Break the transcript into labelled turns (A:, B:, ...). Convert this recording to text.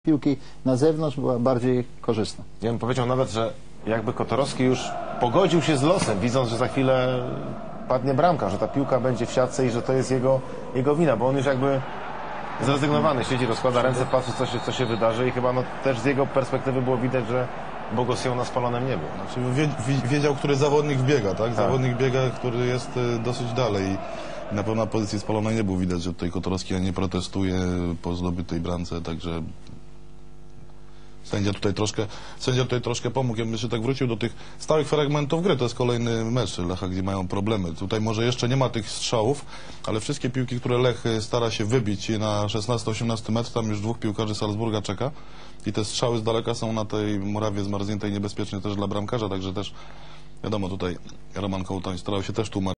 A: piłki na zewnątrz była bardziej korzystna.
B: Ja bym powiedział nawet, że jakby Kotorowski już pogodził się z losem, widząc, że za chwilę padnie bramka, że ta piłka będzie w siatce i że to jest jego wina, bo on już jakby zrezygnowany siedzi, rozkłada ręce, patrzy co się wydarzy i chyba też z jego perspektywy było widać, że Bogosił na spalonym nie był.
C: Znaczy, wiedział, który zawodnik wbiega, tak? Zawodnik biega, który jest dosyć dalej. I na pewno na pozycji spalonej nie był widać, że tutaj Kotorowski nie protestuje po zdobytej bramce, także sędzia tutaj troszkę pomógł. Ja bym jeszcze tak wrócił do tych stałych fragmentów gry. To jest kolejny mecz Lecha, gdzie mają problemy. Tutaj może jeszcze nie ma tych strzałów, ale wszystkie piłki, które Lech stara się wybić na 16-18 metr, tam już dwóch piłkarzy Salzburga czeka i te strzały z daleka są na tej murawie zmarzniętej niebezpieczne też dla bramkarza, także też wiadomo, tutaj Roman Kołtoń starał się też tłumaczyć.